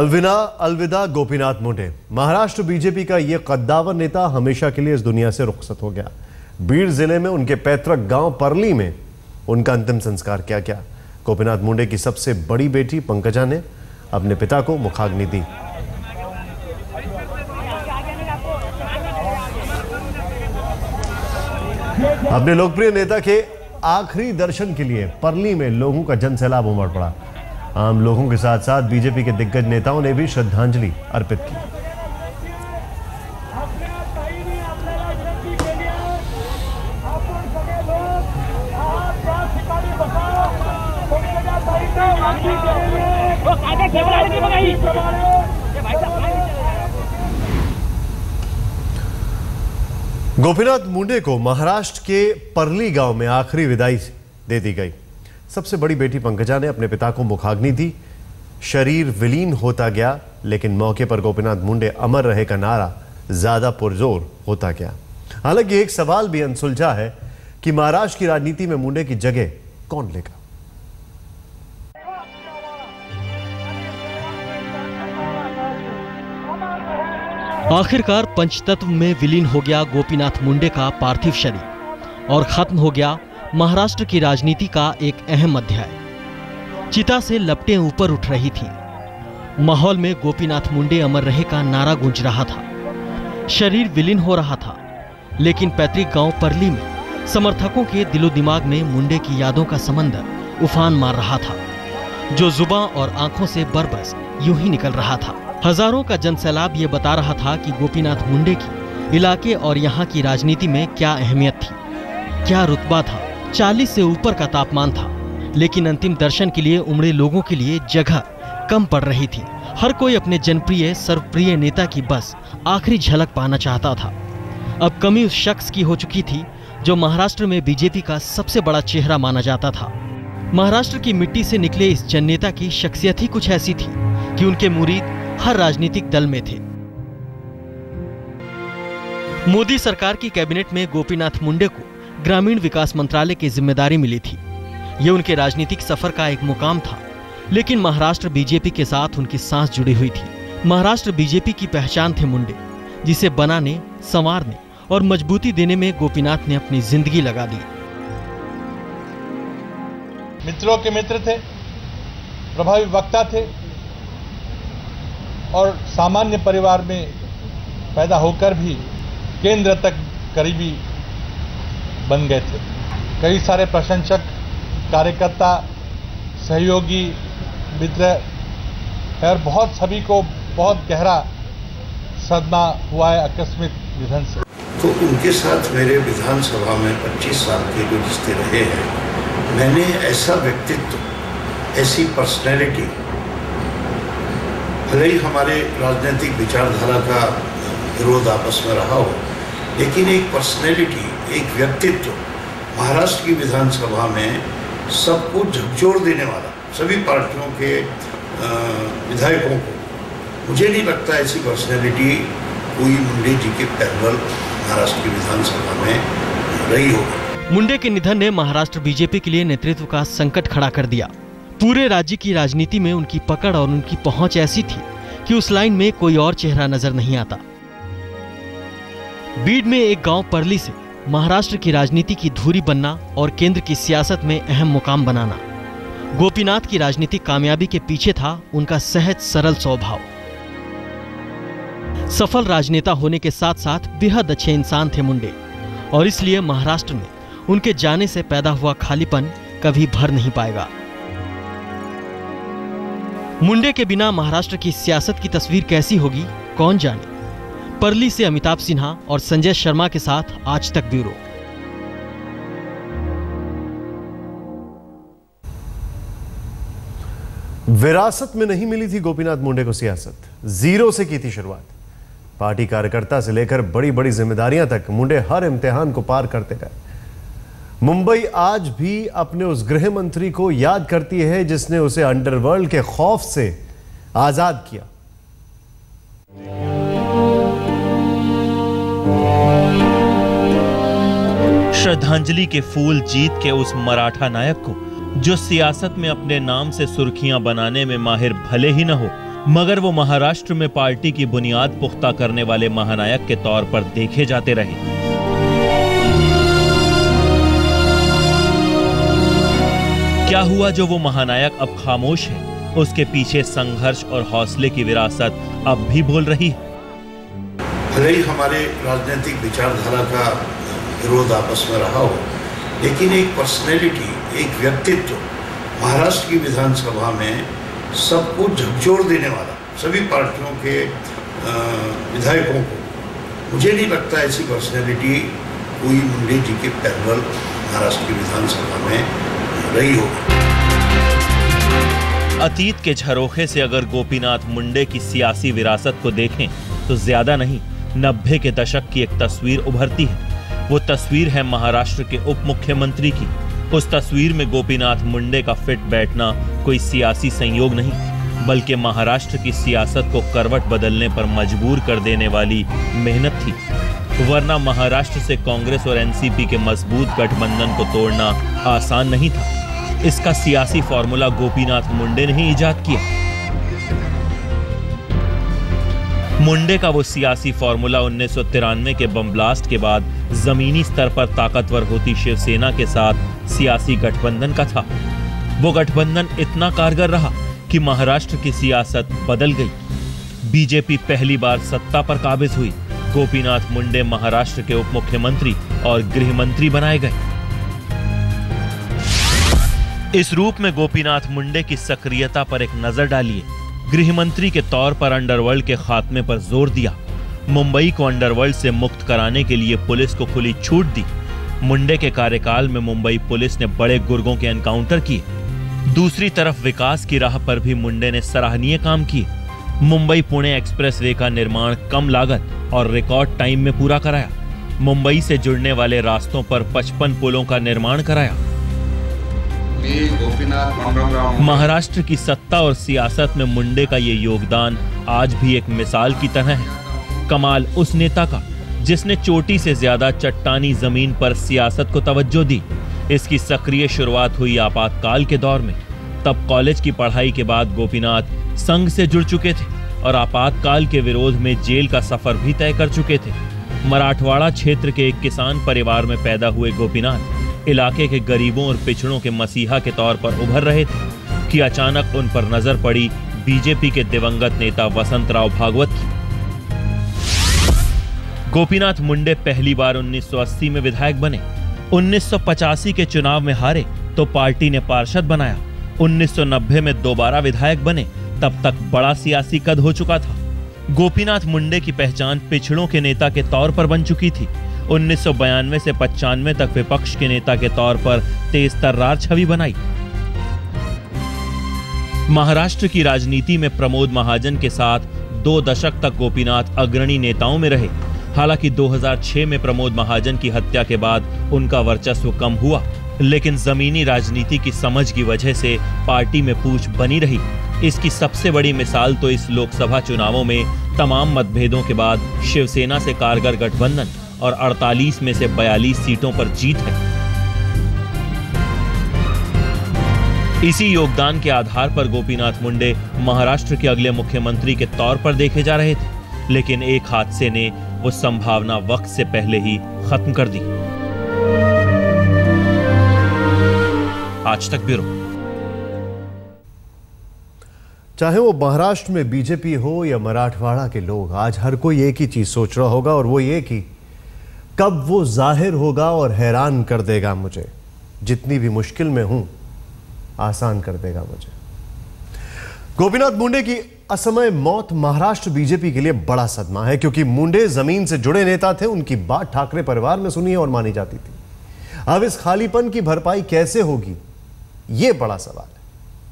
अलविदा गोपीनाथ मुंडे। महाराष्ट्र बीजेपी का ये कद्दावर नेता हमेशा के लिए इस दुनिया से रुखसत हो गया। बीड जिले में उनके पैतृक गांव परली में उनका अंतिम संस्कार किया गया। गोपीनाथ मुंडे की सबसे बड़ी बेटी पंकजा ने अपने पिता को मुखाग्नि दी। अपने लोकप्रिय नेता के आखिरी दर्शन के लिए परली में लोगों का जनसैलाब उमड़ पड़ा। आम लोगों के साथ साथ बीजेपी के दिग्गज नेताओं ने भी श्रद्धांजलि अर्पित की। गोपीनाथ मुंडे को महाराष्ट्र के परली गांव में आखिरी विदाई दे दी गई। सबसे बड़ी बेटी पंकजा ने अपने पिता को मुखाग्नि दी। शरीर विलीन होता गया, लेकिन मौके पर गोपीनाथ मुंडे अमर रहे का नारा ज्यादा पुरजोर होता गया। हालांकि एक सवाल भी अनसुलझा है कि महाराष्ट्र की राजनीति में मुंडे की जगह कौन लेगा। आखिरकार पंचतत्व में विलीन हो गया गोपीनाथ मुंडे का पार्थिव शरीर और खत्म हो गया महाराष्ट्र की राजनीति का एक अहम अध्याय। चिता से लपटें ऊपर उठ रही थी। माहौल में गोपीनाथ मुंडे अमर रहे का नारा गूंज रहा था। शरीर विलीन हो रहा था, लेकिन पैतृक गांव परली में समर्थकों के दिलो दिमाग में मुंडे की यादों का समंदर उफान मार रहा था, जो जुबां और आंखों से बरबस यूं ही निकल रहा था। हजारों का जनसैलाब ये बता रहा था कि गोपीनाथ मुंडे की इलाके और यहाँ की राजनीति में क्या अहमियत थी, क्या रुतबा था। 40 से ऊपर का तापमान था, लेकिन अंतिम दर्शन के लिए उमड़े लोगों के लिए जगह कम पड़ रही थी। हर कोई अपने जनप्रिय सर्वप्रिय नेता की बस आखिरी झलक पाना चाहता था। अब कमी उस शख्स की हो चुकी थी जो महाराष्ट्र में बीजेपी का सबसे बड़ा चेहरा माना जाता था। महाराष्ट्र की मिट्टी से निकले इस जननेता की शख्सियत ही कुछ ऐसी थी कि उनके मुरीद हर राजनीतिक दल में थे। मोदी सरकार की कैबिनेट में गोपीनाथ मुंडे को ग्रामीण विकास मंत्रालय की जिम्मेदारी मिली थी। ये उनके राजनीतिक सफर का एक मुकाम था, लेकिन महाराष्ट्र बीजेपी के साथ उनकी सांस जुड़ी हुई थी। महाराष्ट्र बीजेपी की पहचान थे मुंडे, जिसे बनाने, संवारने और मजबूती देने में गोपीनाथ ने अपनी जिंदगी लगा दी। मित्रों के मित्र थे, प्रभावी वक्ता थे और सामान्य परिवार में पैदा होकर भी केंद्र तक करीबी बन गए थे। कई सारे प्रशंसक, कार्यकर्ता, सहयोगी, मित्र और बहुत सभी को बहुत गहरा सदमा हुआ है आकस्मिक निधन से। तो उनके साथ मेरे विधानसभा में 25 साल के जो रिश्ते रहे हैं, मैंने ऐसा व्यक्तित्व, ऐसी पर्सनैलिटी, भले ही हमारे राजनीतिक विचारधारा का विरोध आपस में रहा हो, लेकिन एक पर्सनैलिटी, एक व्यक्तित्व महाराष्ट्र की विधानसभा में सबको झकझोर देने वाला, सभी पार्टियों के विधायकों को, मुझे नहीं लगता ऐसी पर्सनैलिटी कोई मुंडे जी के पैरेलल महाराष्ट्र की विधानसभा में रही होगी। मुंडे के निधन ने महाराष्ट्र बीजेपी के लिए नेतृत्व का संकट खड़ा कर दिया। पूरे राज्य की राजनीति में उनकी पकड़ और उनकी पहुंच ऐसी थी कि उस लाइन में कोई और चेहरा नजर नहीं आता। बीड में एक गांव परली से महाराष्ट्र की राजनीति की धुरी बनना और केंद्र की सियासत में अहम मुकाम बनाना, गोपीनाथ की राजनीतिक कामयाबी के पीछे था उनका सहज सरल स्वभाव। सफल राजनेता होने के साथ साथ बेहद अच्छे इंसान थे मुंडे, और इसलिए महाराष्ट्र में उनके जाने से पैदा हुआ खालीपन कभी भर नहीं पाएगा। मुंडे के बिना महाराष्ट्र की सियासत की तस्वीर कैसी होगी, कौन जाने। परली से अमिताभ सिन्हा और संजय शर्मा के साथ आज तक ब्यूरो। विरासत में नहीं मिली थी गोपीनाथ मुंडे को सियासत, जीरो से की थी शुरुआत। पार्टी कार्यकर्ता से लेकर बड़ी बड़ी जिम्मेदारियां तक मुंडे हर इम्तिहान को पार करते गए। मुंबई आज भी अपने उस गृह मंत्री को याद करती है जिसने उसे अंडरवर्ल्ड के खौफ से आजाद किया। श्रद्धांजलि के फूल जीत के उस मराठा नायक को, जो सियासत में अपने नाम से सुर्खियां बनाने में माहिर भले ही न हो, मगर वो महाराष्ट्र में पार्टी की बुनियाद पुख्ता करने वाले महानायक के तौर पर देखे जाते रहे। क्या हुआ जो वो महानायक अब खामोश है? उसके पीछे संघर्ष और हौसले की विरासत अब भी बोल रही है। भले ही हमारे राजनीतिक विचारधारा का विरोध आपस में रहा हो, लेकिन एक पर्सनैलिटी, एक व्यक्तित्व महाराष्ट्र की विधानसभा में सबको झकझोर देने वाला, सभी पार्टियों के विधायकों को, मुझे नहीं लगता ऐसी पर्सनैलिटी कोई मुंडे जी के पैरेलल महाराष्ट्र की विधानसभा में रही होगी। अतीत के झरोखे से अगर गोपीनाथ मुंडे की सियासी विरासत को देखें तो ज्यादा नहीं 90 के दशक की एक तस्वीर उभरती है। वो तस्वीर है महाराष्ट्र के उप मुख्यमंत्री की। उस तस्वीर में गोपीनाथ मुंडे का फिट बैठना कोई सियासी संयोग नहीं, बल्कि महाराष्ट्र की सियासत को करवट बदलने पर मजबूर कर देने वाली मेहनत थी। वरना महाराष्ट्र से कांग्रेस और एनसीपी के मजबूत गठबंधन को तोड़ना आसान नहीं था। इसका सियासी फॉर्मूला गोपीनाथ मुंडे ने ही इजाद किया। मुंडे का वो सियासी फॉर्मूला 1993 के बम ब्लास्ट के बाद जमीनी स्तर पर ताकतवर होती शिवसेना के साथ सियासी गठबंधन का था। वो गठबंधन इतना कारगर रहा कि महाराष्ट्र की सियासत बदल गई। बीजेपी पहली बार सत्ता पर काबिज हुई। गोपीनाथ मुंडे महाराष्ट्र के उप मुख्यमंत्री और गृह मंत्री बनाए गए। इस रूप में गोपीनाथ मुंडे की सक्रियता पर एक नजर डालिए। गृह मंत्री के तौर पर अंडरवर्ल्ड के खात्मे पर जोर दिया। मुंबई को अंडरवर्ल्ड से मुक्त कराने के लिए पुलिस को खुली छूट दी। मुंडे के कार्यकाल में मुंबई पुलिस ने बड़े गुर्गों के एनकाउंटर किए। दूसरी तरफ विकास की राह पर भी मुंडे ने सराहनीय काम किए। मुंबई पुणे एक्सप्रेसवे का निर्माण कम लागत और रिकॉर्ड टाइम में पूरा कराया। मुंबई से जुड़ने वाले रास्तों पर 55 पुलों का निर्माण कराया। महाराष्ट्र की सत्ता और सियासत में मुंडे का ये योगदान आज भी एक मिसाल की तरह है। कमाल उस नेता का जिसने चोटी से ज्यादा चट्टानी जमीन पर सियासत को तवज्जो दी। इसकी सक्रिय शुरुआत हुई आपातकाल के दौर में। तब कॉलेज की पढ़ाई के बाद गोपीनाथ संघ से जुड़ चुके थे और आपातकाल के विरोध में जेल का सफर भी तय कर चुके थे। मराठवाड़ा क्षेत्र के एक किसान परिवार में पैदा हुए गोपीनाथ इलाके के गरीबों और पिछड़ों के मसीहा के तौर पर उभर रहे थे कि अचानक उन पर नजर पड़ी बीजेपी के दिवंगत नेता वसंतराव भागवत की। गोपीनाथ मुंडे पहली बार 1980 में विधायक बने। 1985 के चुनाव में हारे तो पार्टी ने पार्षद बनाया। 1990 में दोबारा विधायक बने, तब तक बड़ा सियासी कद हो चुका था। गोपीनाथ मुंडे की पहचान पिछड़ों के नेता के तौर पर बन चुकी थी। 1992 से 95 तक विपक्ष के नेता के तौर पर तेज तर्रार छवि बनाई। महाराष्ट्र की राजनीति में प्रमोद महाजन के साथ 2 दशक तक गोपीनाथ अग्रणी नेताओं में रहे। हालांकि 2006 में प्रमोद महाजन की हत्या के बाद उनका वर्चस्व कम हुआ, लेकिन जमीनी राजनीति की समझ की वजह से पार्टी में पूछ बनी रही। इसकी सबसे बड़ी मिसाल तो इस लोकसभा चुनावों में तमाम मतभेदों के बाद शिवसेना से कारगर गठबंधन और 48 में से 42 सीटों पर जीत है। इसी योगदान के आधार पर गोपीनाथ मुंडे महाराष्ट्र के अगले मुख्यमंत्री के तौर पर देखे जा रहे थे, लेकिन एक हादसे ने वो संभावना वक्त से पहले ही खत्म कर दी। आज तक ब्यूरो। चाहे वो महाराष्ट्र में बीजेपी हो या मराठवाड़ा के लोग, आज हर कोई एक ही चीज सोच रहा होगा और वो ये कि कब वो जाहिर होगा और हैरान कर देगा मुझे, जितनी भी मुश्किल में हूं आसान कर देगा मुझे। गोपीनाथ मुंडे की असमय मौत महाराष्ट्र बीजेपी के लिए बड़ा सदमा है, क्योंकि मुंडे जमीन से जुड़े नेता थे। उनकी बात ठाकरे परिवार में सुनी और मानी जाती थी। अब इस खालीपन की भरपाई कैसे होगी, यह बड़ा सवाल है।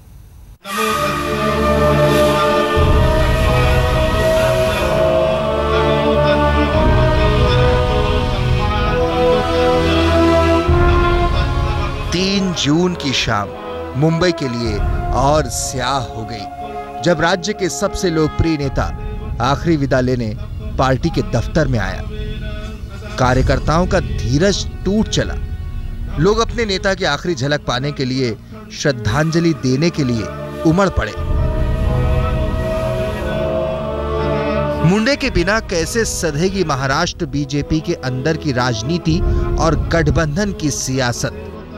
3 जून की शाम मुंबई के लिए और स्याह हो गई जब राज्य के सबसे लोकप्रिय नेता आखिरी विदा लेने पार्टी के दफ्तर में आया। कार्यकर्ताओं का धीरज टूट चला। लोग अपने नेता की आखिरी झलक पाने के लिए, श्रद्धांजलि देने के लिए उमड़ पड़े। मुंडे के बिना कैसे सधेगी महाराष्ट्र बीजेपी के अंदर की राजनीति और गठबंधन की सियासत,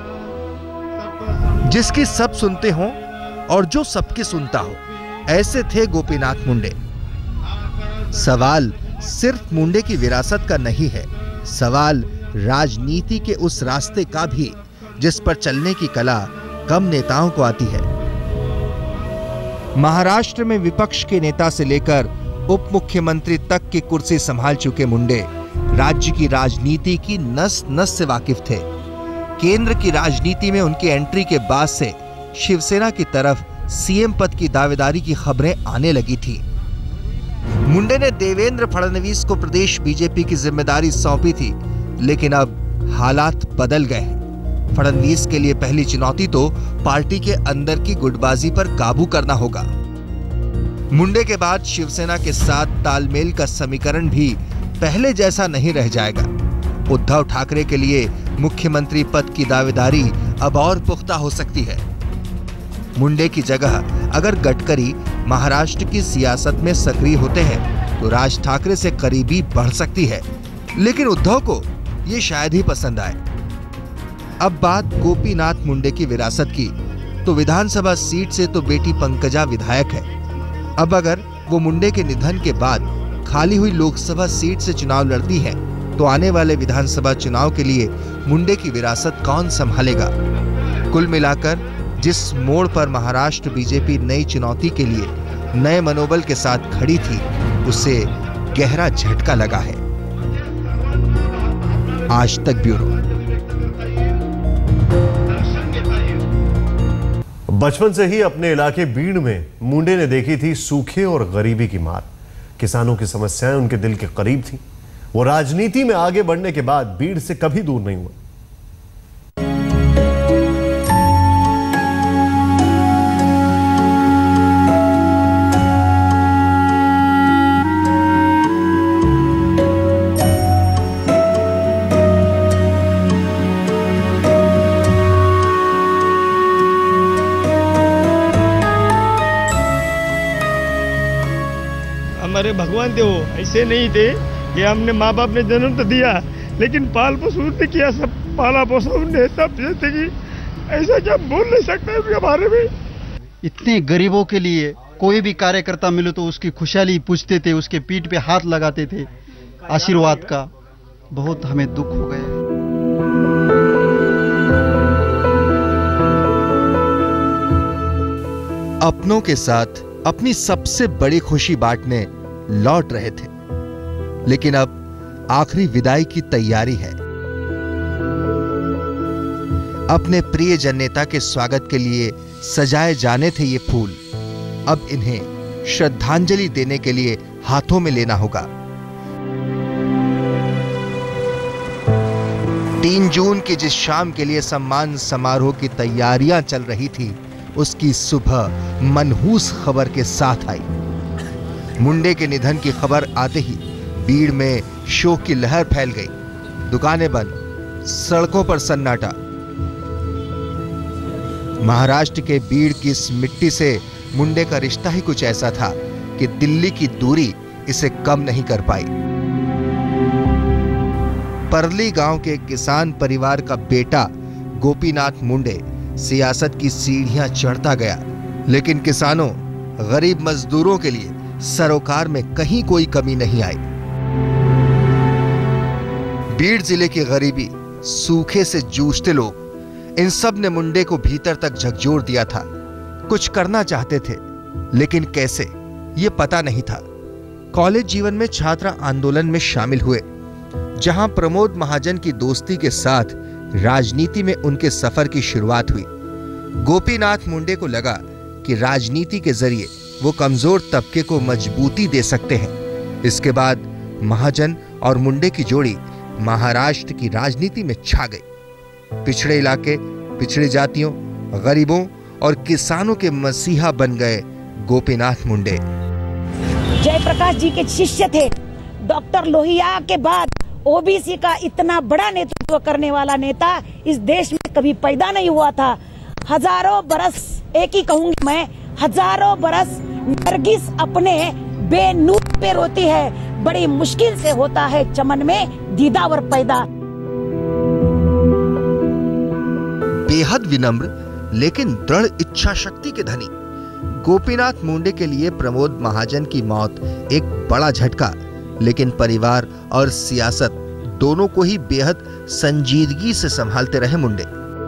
जिसकी सब सुनते हों और जो सबकी सुनता हो, ऐसे थे गोपीनाथ मुंडे। सवाल सिर्फ मुंडे की विरासत का नहीं है, सवाल राजनीति के उस रास्ते का भी जिस पर चलने की कला कम नेताओं को आती है। महाराष्ट्र में विपक्ष के नेता से लेकर उप मुख्यमंत्री तक की कुर्सी संभाल चुके मुंडे राज्य की राजनीति की नस नस से वाकिफ थे। केंद्र की राजनीति में उनकी एंट्री के बाद से शिवसेना की तरफ सीएम पद की दावेदारी की खबरें आने लगी थी। मुंडे ने देवेंद्र फडणवीस को प्रदेश बीजेपी की जिम्मेदारी सौंपी थी, लेकिन अब हालात बदल गए हैं। फडणवीस के लिए पहली चुनौती तो पार्टी के अंदर की गुटबाजी पर काबू करना होगा। मुंडे के बाद शिवसेना के साथ तालमेल का समीकरण भी पहले जैसा नहीं रह जाएगा। उद्धव ठाकरे के लिए मुख्यमंत्री पद की दावेदारी अब और पुख्ता हो सकती है। मुंडे की जगह अगर गडकरी महाराष्ट्र की सियासत में सक्रिय होते हैं तो राज ठाकरे से करीबी बढ़ सकती है, लेकिन उद्धव को ये शायद ही पसंद आए। अब बात गोपीनाथ मुंडे की विरासत की, तो विधानसभा सीट से तो बेटी पंकजा विधायक है। अब अगर वो मुंडे के निधन के बाद खाली हुई लोकसभा सीट से चुनाव लड़ती है तो आने वाले विधानसभा चुनाव के लिए मुंडे की विरासत कौन संभालेगा? कुल मिलाकर जिस मोड़ पर महाराष्ट्र बीजेपी नई चुनौती के लिए नए मनोबल के साथ खड़ी थी, उसे गहरा झटका लगा है। आज तक ब्यूरो। बचपन से ही अपने इलाके बीड़ में मुंडे ने देखी थी सूखे और गरीबी की मार। किसानों की समस्याएं उनके दिल के करीब थी। वो राजनीति में आगे बढ़ने के बाद बीड़ से कभी दूर नहीं हुआ। हमारे भगवान थे, वो ऐसे नहीं थे कि हमने माँ बाप ने जन्म तो दिया लेकिन पाल पोषण नहीं किया, सब पाला पोषण ने सब जैसे कि ऐसा क्या बोल नहीं सकता उसके बारे में। इतने गरीबों के लिए कोई भी कार्यकर्ता मिले तो उसकी खुशहाली पूछते थे, उसके पीठ पे हाथ लगाते थे आशीर्वाद का। बहुत हमें दुख हो गया। अपनों के साथ अपनी सबसे बड़ी खुशी बांटने लौट रहे थे, लेकिन अब आखिरी विदाई की तैयारी है। अपने प्रिय जननेता के स्वागत के लिए सजाए जाने थे ये फूल, अब इन्हें श्रद्धांजलि देने के लिए हाथों में लेना होगा। 3 जून की जिस शाम के लिए सम्मान समारोह की तैयारियां चल रही थी, उसकी सुबह मनहूस खबर के साथ आई। मुंडे के निधन की खबर आते ही भीड़ में शोक की लहर फैल गई। दुकानें बंद, सड़कों पर सन्नाटा। महाराष्ट्र के भीड़ की इस मिट्टी से मुंडे का रिश्ता ही कुछ ऐसा था कि दिल्ली की दूरी इसे कम नहीं कर पाई। परली गांव के किसान परिवार का बेटा गोपीनाथ मुंडे सियासत की सीढ़ियां चढ़ता गया, लेकिन किसानों, गरीब मजदूरों के लिए सरोकार में कहीं कोई कमी नहीं आई। बीड़ जिले की गरीबी, सूखे से जूझते लोग, इन सब ने मुंडे को भीतर तक झकझोर दिया था। कुछ करना चाहते थे, लेकिन कैसे, ये पता नहीं था। कॉलेज जीवन में छात्र आंदोलन में शामिल हुए, जहां प्रमोद महाजन की दोस्ती के साथ राजनीति में उनके सफर की शुरुआत हुई। गोपीनाथ मुंडे को लगा कि राजनीति के जरिए वो कमजोर तबके को मजबूती दे सकते हैं। इसके बाद महाजन और मुंडे की जोड़ी महाराष्ट्र की राजनीति में छा गई। पिछड़े इलाके, पिछड़ी जातियों, गरीबों और किसानों के मसीहा बन गए गोपीनाथ मुंडे। जयप्रकाश जी के शिष्य थे। डॉक्टर लोहिया के बाद ओबीसी का इतना बड़ा नेतृत्व करने वाला नेता इस देश में कभी पैदा नहीं हुआ था। हजारों बरस, एक ही कहूंगी मैं, हजारों बरस नरगिस अपने बेनूर पे रोती है, बड़ी मुश्किल से होता है चमन में दीदावर पैदा। बेहद विनम्र लेकिन दृढ़ इच्छा शक्ति के धनी गोपीनाथ मुंडे के लिए प्रमोद महाजन की मौत एक बड़ा झटका, लेकिन परिवार और सियासत दोनों को ही बेहद संजीदगी से संभालते रहे मुंडे।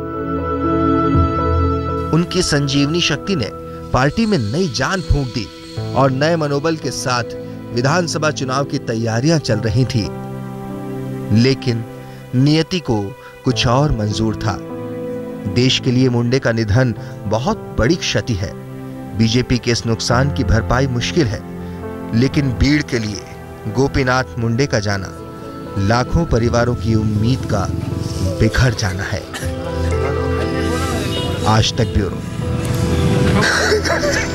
उनकी संजीवनी शक्ति ने पार्टी में नई जान फूंक दी और नए मनोबल के साथ विधानसभा चुनाव की तैयारियां चल रही थी। लेकिन नियति को कुछ और मंजूर था। देश के लिए मुंडे का निधन बहुत बड़ी क्षति है। बीजेपी के इस नुकसान की भरपाई मुश्किल है, लेकिन बीड़ के लिए गोपीनाथ मुंडे का जाना लाखों परिवारों की उम्मीद का बिखर जाना है। आज तक ब्यूरो।